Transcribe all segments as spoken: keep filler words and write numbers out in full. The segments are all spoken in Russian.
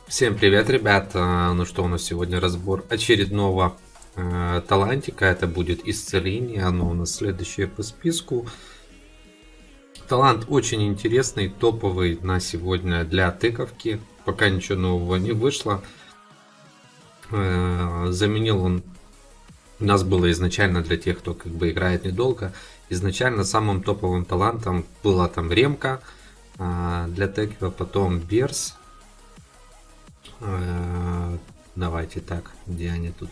Всем привет, ребят! А, Ну что, у нас сегодня разбор очередного э, талантика. Это будет исцеление. Оно у нас следующее по списку. Талант очень интересный, топовый на сегодня для тыковки. Пока ничего нового не вышло. Э, заменил он у нас было изначально для тех, кто как бы играет недолго. Изначально самым топовым талантом была там ремка э, для тыква, потом берс. Э, Давайте так, где они тут?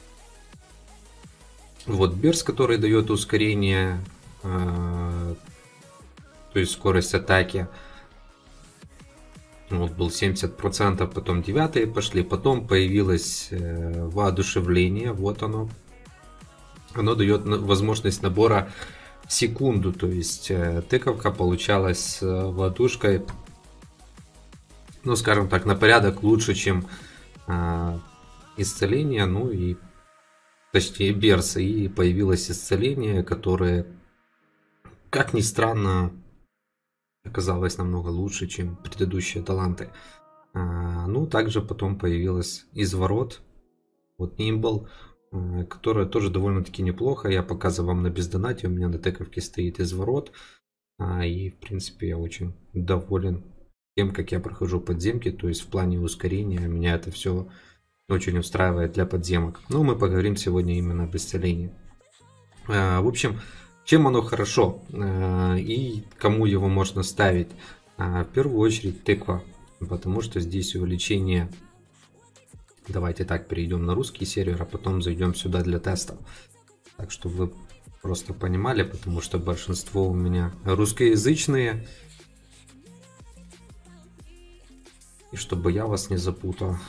Вот берс, который дает ускорение, э, то есть скорость атаки. Вот был семьдесят процентов, потом девятые пошли, потом появилось э, воодушевление, вот оно. Оно дает возможность набора в секунду, то есть э, тыковка получалась с э, воодушкой, ну скажем так, на порядок лучше, чем э, исцеление, ну и точнее берс, и появилось исцеление, которое, как ни странно, оказалось намного лучше, чем предыдущие таланты. А, ну, также потом появилась изворот, вот нимбл, которая тоже довольно-таки неплохо. Я показываю вам на бездонате, у меня на тековке стоит изворот, а, и в принципе я очень доволен тем, как я прохожу подземки, то есть в плане ускорения меня это все очень устраивает для подземок. Но мы поговорим сегодня именно об исцелении. В общем, чем оно хорошо и кому его можно ставить? В первую очередь тыква, потому что здесь увеличение. Давайте так, перейдем на русский сервер, а потом зайдем сюда для тестов. Так, чтобы вы просто понимали, потому что большинство у меня русскоязычные. И чтобы я вас не запутал.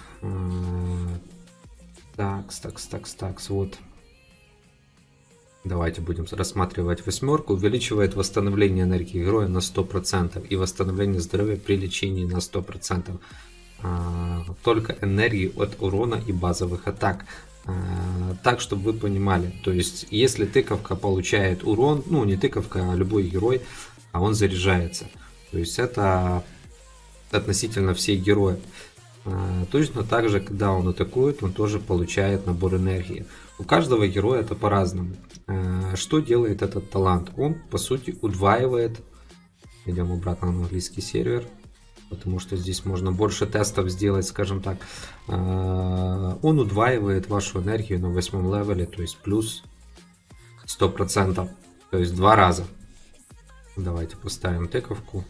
Такс, такс, такс, такс, вот. Давайте будем рассматривать восьмерку. Увеличивает восстановление энергии героя на сто процентов и восстановление здоровья при лечении на сто процентов. А, только энергии от урона и базовых атак. А, так, чтобы вы понимали. То есть, если тыковка получает урон, ну не тыковка, а любой герой, а он заряжается. То есть, это относительно всех героев. А, точно так же, когда он атакует, он тоже получает набор энергии. У каждого героя это по-разному. Что делает этот талант? Он, по сути, удваивает. Идем обратно на английский сервер, потому что здесь можно больше тестов сделать, скажем так. Он удваивает вашу энергию на восьмом левеле, то есть плюс сто процентов. То есть два раза. Давайте поставим тыковку.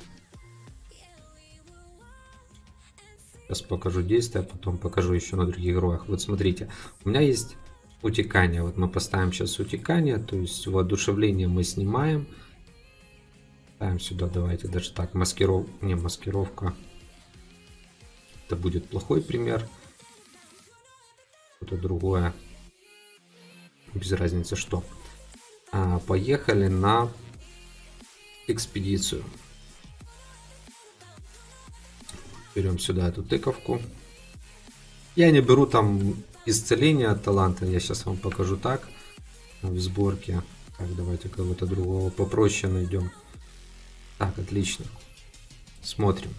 Сейчас покажу действия, потом покажу еще на других героях. Вот смотрите, у меня есть утекание. Вот мы поставим сейчас утекание, то есть воодушевление мы снимаем. Ставим сюда, давайте даже так, маскиров... не маскировка. Это будет плохой пример. Что-то другое. Без разницы что. А, поехали на экспедицию. Берем сюда эту тыковку. Я не беру там исцеление от таланта. Я сейчас вам покажу так. В сборке. Так, давайте кого-то другого попроще найдем. Так, отлично. Смотрим.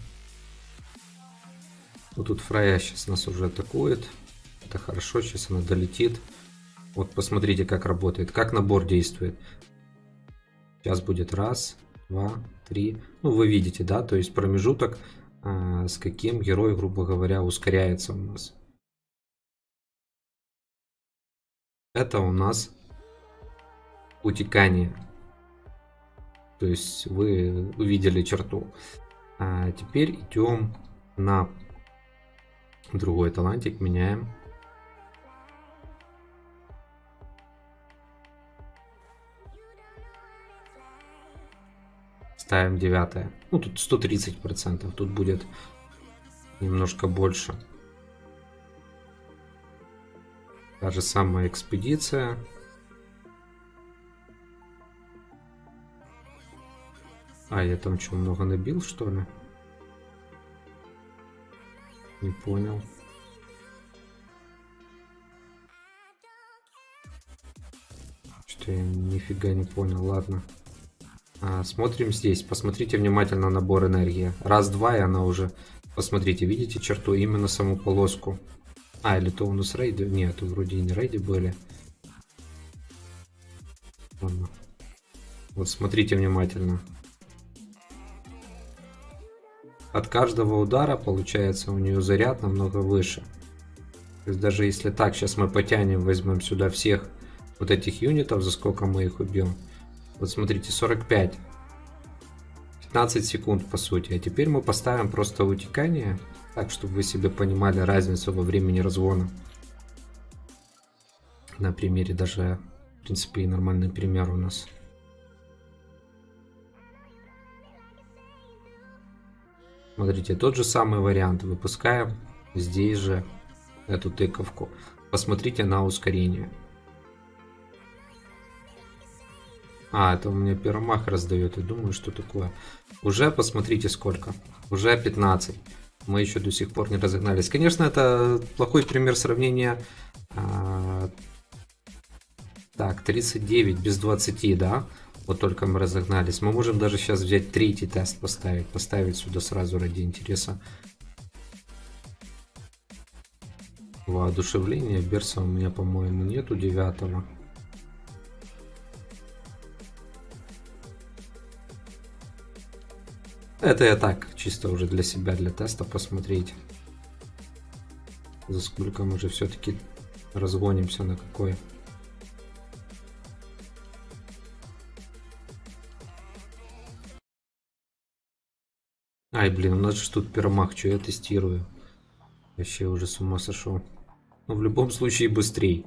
Вот тут Фрейя сейчас нас уже атакует. Это хорошо, сейчас она долетит. Вот посмотрите, как работает. Как набор действует. Сейчас будет раз, два, три. Ну, вы видите, да? То есть промежуток, а, с каким герой, грубо говоря, ускоряется у нас. Это у нас утекание. То есть вы увидели черту. А теперь идем на другой талантик, меняем. Ставим девятое. Ну тут сто тридцать процентов. Тут будет немножко больше. Та же самая экспедиция. А, я там что, много набил, что ли? Не понял. Что я нифига не понял, ладно. А, смотрим здесь. Посмотрите внимательно набор энергии. Раз, два, и она уже Посмотрите, видите черту, именно саму полоску. А, или то у нас рейды? Нет, вроде и не рейды были. Ладно. Вот смотрите внимательно. От каждого удара получается у нее заряд намного выше. То есть даже если так, сейчас мы потянем, возьмем сюда всех вот этих юнитов, за сколько мы их убьем. Вот смотрите, сорок пять. пятнадцать секунд по сути. А теперь мы поставим просто утекание, так, чтобы вы себе понимали разницу во времени разгона. На примере даже, в принципе, и нормальный пример у нас. Смотрите, тот же самый вариант. Выпускаем здесь же эту тыковку. Посмотрите на ускорение. А, это у меня пиромах раздает. Я думаю, что такое. Уже посмотрите сколько. Уже пятнадцать. Мы еще до сих пор не разогнались. Конечно, это плохой пример сравнения. А, так, тридцать девять без двадцати, да? Вот только мы разогнались. Мы можем даже сейчас взять третий тест поставить. Поставить сюда сразу ради интереса. Воодушевление. Берса у меня, по-моему, нету девятого. Это я так, чисто уже для себя, для теста посмотреть. За сколько мы же все-таки разгонимся, на какой. Ай, блин, у нас же тут пиромах, что я тестирую. Вообще уже с ума сошел. Но в любом случае быстрее.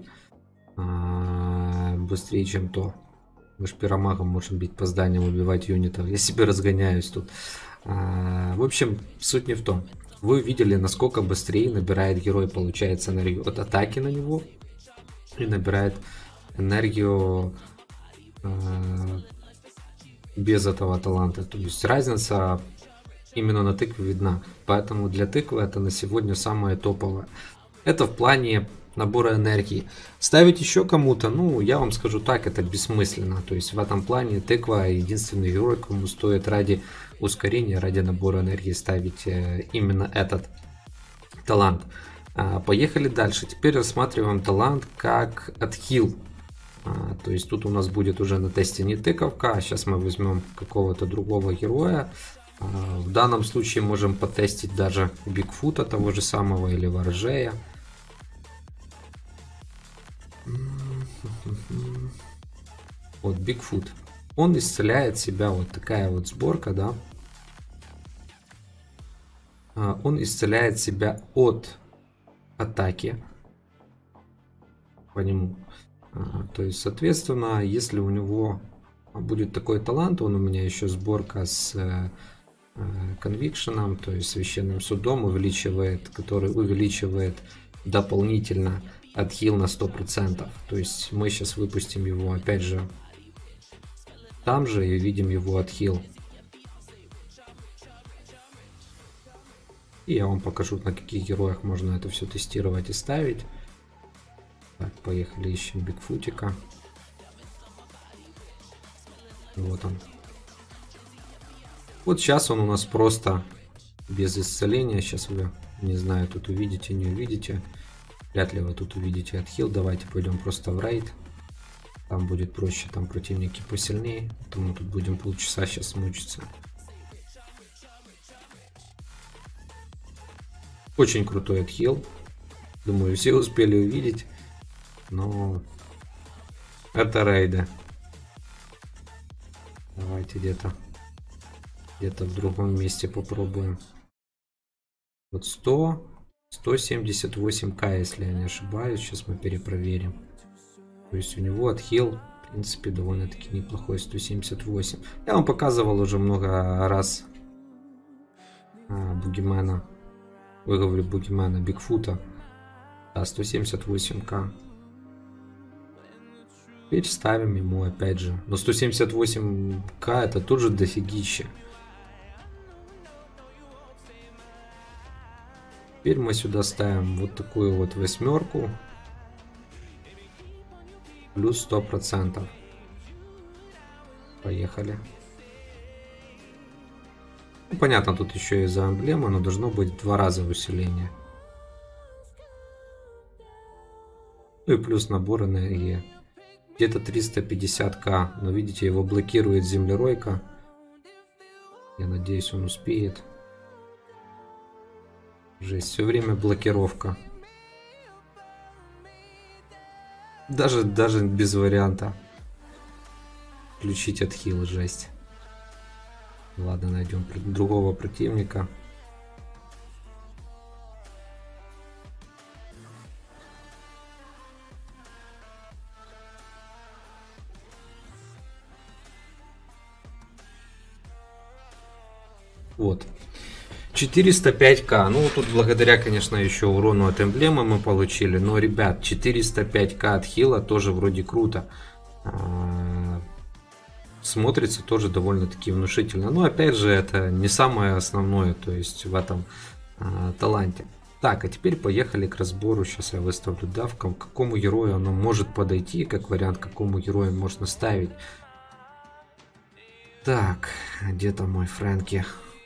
А, быстрее, чем то. Мы же пиромахом можем бить по зданиям, убивать юнитов. Я себе разгоняюсь тут. А, в общем, суть не в том. Вы видели, насколько быстрее набирает герой, получается, энергию от атаки на него. И набирает энергию а, без этого таланта. То есть разница именно на тыкве видна. Поэтому для тыквы это на сегодня самое топовое. Это в плане набора энергии. Ставить еще кому-то, ну, я вам скажу так, это бессмысленно. То есть в этом плане тыква единственный герой, кому стоит ради ускорения, ради набора энергии ставить именно этот талант. Поехали дальше. Теперь рассматриваем талант как отхил. То есть тут у нас будет уже на тесте не тыковка, а сейчас мы возьмем какого-то другого героя. В данном случае можем потестить даже Бигфута того же самого или Воржея. Вот Бигфут. Он исцеляет себя, вот такая вот сборка, да. Он исцеляет себя от атаки по нему. То есть, соответственно, если у него будет такой талант, он у меня еще сборка с конвикшеном, то есть священным судом, увеличивает, который увеличивает дополнительно отхил на сто процентов. То есть мы сейчас выпустим его опять же там же и видим его отхил. И я вам покажу, на каких героях можно это все тестировать и ставить. Так, поехали, ищем Бигфутика. Вот он. Вот сейчас он у нас просто без исцеления. Сейчас вы, не знаю, тут увидите, не увидите. Вряд ли вы тут увидите отхил. Давайте пойдем просто в рейд. Там будет проще, там противники посильнее. Поэтому тут будем полчаса сейчас мучиться. Очень крутой отхил. Думаю, все успели увидеть. Но это рейды. Давайте где-то где-то в другом месте попробуем. Вот сто, сто семьдесят восемь ка, если я не ошибаюсь. Сейчас мы перепроверим. То есть у него отхил, в принципе, довольно-таки неплохой, сто семьдесят восемь. Я вам показывал уже много раз а, Бугимена. Вы говорю Бугимена, Бигфута. Да, сто семьдесят восемь ка. Теперь ставим ему опять же. Но сто семьдесят восемь ка это тоже дофигища. Теперь мы сюда ставим вот такую вот восьмерку. Плюс сто процентов. Поехали. понятно, тут еще из-за эмблемы, но должно быть в два раза усиление. Ну и плюс набор энергии. Где-то триста пятьдесят тысяч, но видите, его блокирует землеройка. Я надеюсь, он успеет. Жесть, все время блокировка. Даже, даже без варианта включить отхил, жесть. Ладно, найдем другого противника. Вот. четыреста пять тысяч. Ну, тут благодаря, конечно, еще урону от эмблемы мы получили. Но, ребят, четыреста пять тысяч от хила тоже вроде круто. Смотрится тоже довольно-таки внушительно. Но, опять же, это не самое основное, то есть в этом а, таланте. Так, а теперь поехали к разбору. Сейчас я выставлю давку. К какому герою оно может подойти, как вариант, к какому герою можно ставить. Так, где там мой Фрэнки?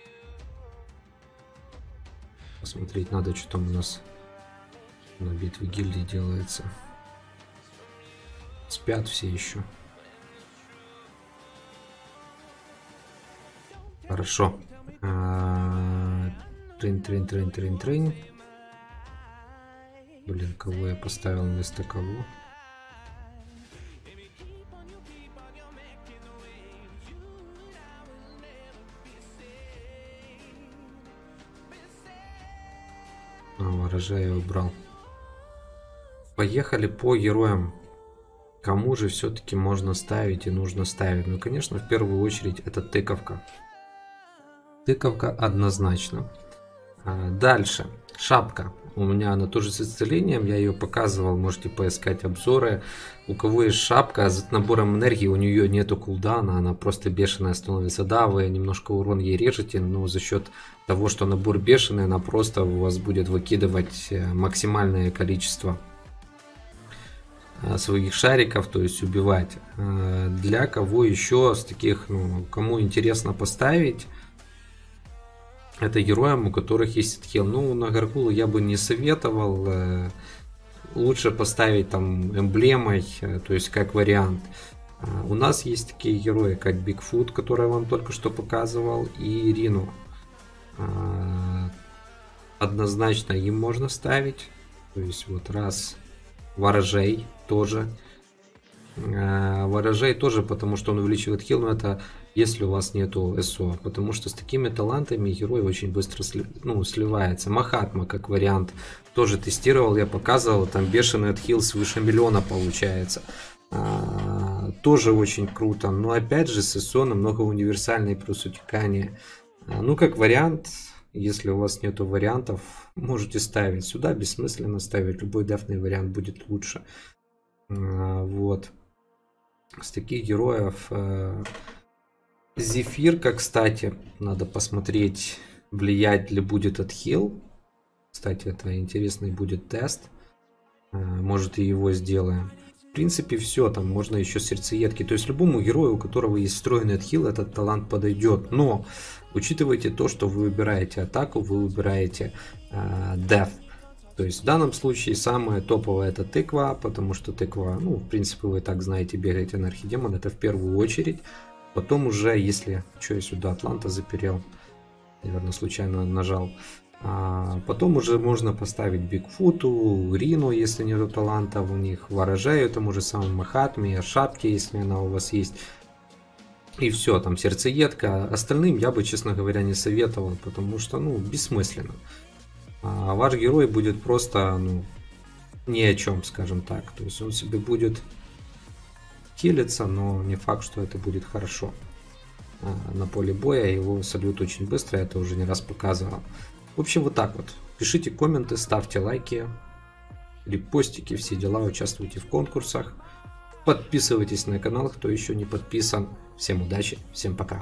Посмотреть надо, что там у нас на битве гильдии делается. Спят все еще. Хорошо. Трин, трин, трин, трин, трин. Блин, кого я поставил вместо кого? А, ворожая убрал. Поехали по героям. Кому же все-таки можно ставить и нужно ставить? Ну, конечно, в первую очередь это тыковка. Тыковка однозначно. А дальше. Шапка. У меня она тоже с исцелением. Я ее показывал. Можете поискать обзоры. У кого есть шапка с набором энергии, у нее нету кулдана. Она просто бешеная становится. Да, вы немножко урон ей режете, но за счет того, что набор бешеный, она просто у вас будет выкидывать максимальное количество своих шариков, то есть убивать. Для кого еще с таких, ну, кому интересно поставить, это героям, у которых есть отхил. Ну, на Гаргулу я бы не советовал. Лучше поставить там эмблемой, то есть как вариант. У нас есть такие герои, как Бигфут, который я вам только что показывал, и Ирину. Однозначно им можно ставить. То есть вот раз. Ворожей тоже. Ворожей тоже, потому что он увеличивает хил, но это если у вас нету СО, потому что с такими талантами герой очень быстро сли, ну, сливается. Махатма как вариант тоже тестировал, я показывал, там бешеный отхил свыше миллиона получается. А, тоже очень круто, но опять же с СО намного универсальнее плюс утекание. А, ну как вариант, если у вас нету вариантов, можете ставить сюда, бессмысленно ставить, любой дефный вариант будет лучше. А, вот. С таких героев Зефирка, кстати, надо посмотреть, влиять ли будет отхил. Кстати, это интересный будет тест. Может, и его сделаем. В принципе, все. Там можно еще сердцеедки. То есть, любому герою, у которого есть встроенный отхил, этот талант подойдет. Но учитывайте то, что вы выбираете атаку, вы выбираете э, деф. То есть, в данном случае самая топовая это тыква, потому что тыква, ну, в принципе, вы так знаете, бегаете на архидемон, это в первую очередь. Потом уже, если... Что я сюда Атланта заперел? Наверное, случайно нажал. А потом уже можно поставить Бигфуту, Рину, если нету таланта у них, Ворожею, тому же самому Махатме, Шапке, если она у вас есть. И все, там сердцеедка. Остальным я бы, честно говоря, не советовал, потому что, ну, бессмысленно. А ваш герой будет просто, ну, ни о чем, скажем так. То есть он себе будет хилиться, но не факт, что это будет хорошо. А на поле боя его сольют очень быстро, я это уже не раз показывал. В общем, вот так вот. Пишите комменты, ставьте лайки, репостики, все дела, участвуйте в конкурсах. Подписывайтесь на канал, кто еще не подписан. Всем удачи, всем пока.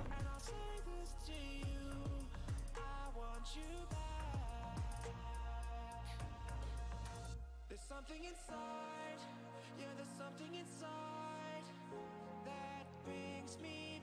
Inside, yeah, there's something inside that brings me